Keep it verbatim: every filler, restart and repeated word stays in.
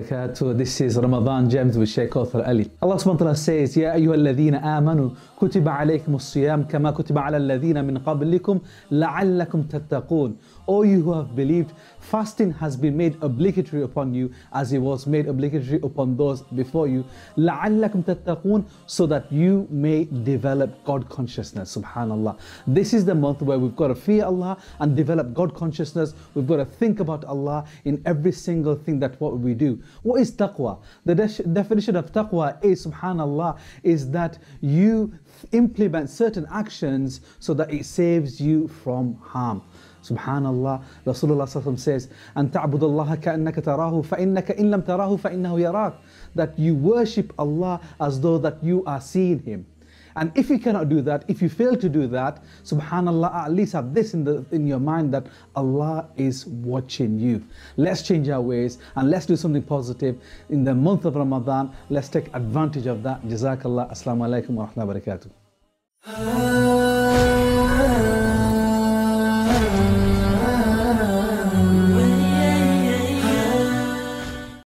barakatuh. This is Ramadan Gems with Sheikh Kauther Ali. Allah subhanahu wa ta'ala says, Ya ayyuhalladhina amanu kutiba alaykumus siyam kama kutiba ala alladhina min qablikum la'allakum tattaqun. O you who have believed, fasting has been made obligatory upon you as it was made obligatory upon those before you. لَعَلَّكُمْ تَتَّقُونَ, so that you may develop God consciousness. Subhanallah. This is the month where we've got to fear Allah and develop God consciousness. We've got to think about Allah in every single thing that what we do. What is taqwa? The de definition of taqwa is, subhanallah, is that you implement certain actions so that it saves you from harm. Subhanallah, Rasulullah sallallahu alaihi wasallam says, "An ta'budallaha ka'annaka tarahu, fa innaka in lam tarahu fa innahu yarak." That you worship Allah as though that you are seeing Him. And if you cannot do that, if you fail to do that, subhanallah, at least have this in the in your mind that Allah is watching you. Let's change our ways and let's do something positive in the month of Ramadan. Let's take advantage of that. JazakAllah. Assalamu alaikum wa rahmatullahi wa barakatuh.